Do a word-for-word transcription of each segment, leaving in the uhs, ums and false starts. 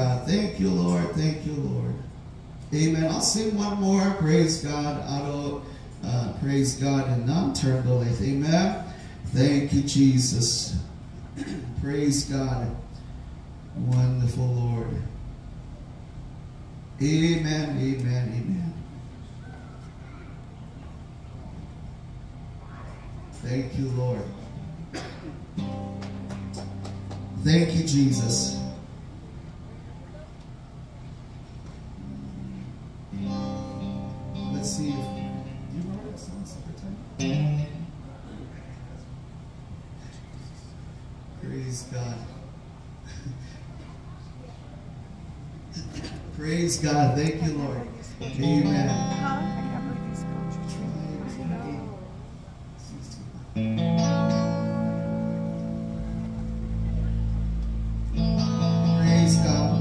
God. Thank you, Lord. Thank you, Lord. Amen. I'll sing one more. Praise God. Auto, uh, praise God and non-turn the light. Amen. Thank you, Jesus. Praise God. Wonderful Lord. Amen. Amen. Amen. Thank you, Lord. Thank you, Jesus. Let's see if, do you remember that song, Summertime? Praise God. Praise God. Thank you, Lord. Amen. Praise God.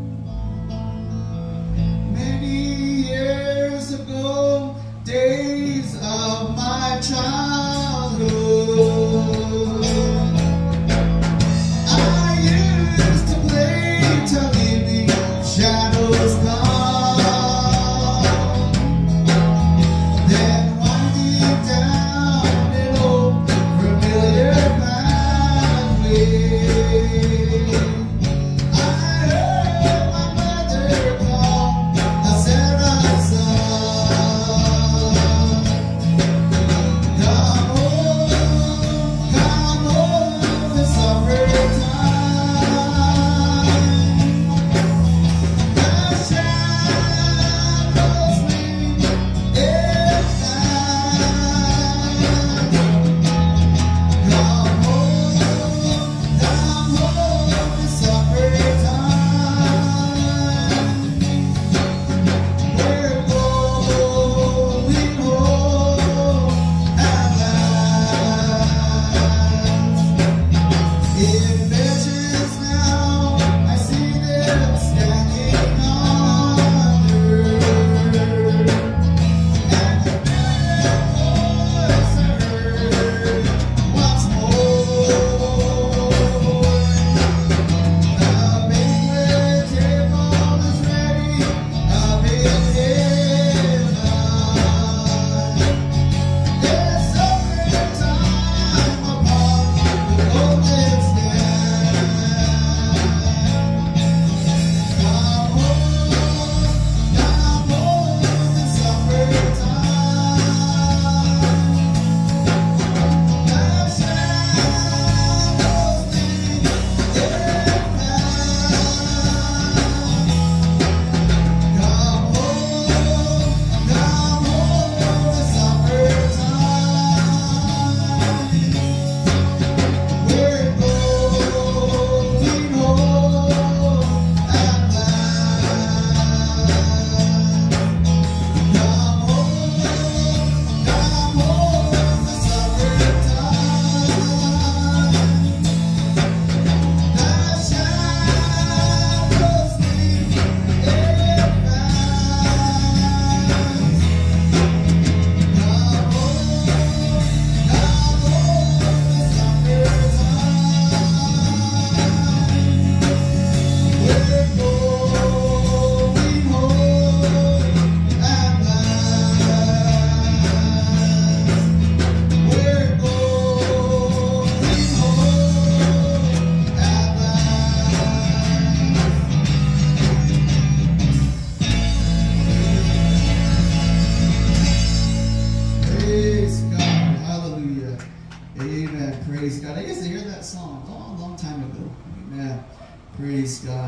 Many years ago, days of my childhood, I used to play till evening shadows come. Then winding down an old familiar pathway, I heard my mother call a Sarah's son. Come home, come home, it's summertime. The shadows leave it Come home, come home, it's summertime. We're going home at last. In visions now, I see them standing under, and the voice I heard once more. The banquet table is ready up in heaven. There's summertime upon the golden stand. Come home, come home, it's summertime. The shadows leave it Come home, come home, it's summertime. We're going home at last. Come home, come home, it's summertime. The shadows leave it Come home, come home, it's summertime. We're going home at last. We're going home at last. Praise God. Hallelujah. Amen. Praise God. I used to hear that song a long, long time ago. Amen. Praise God.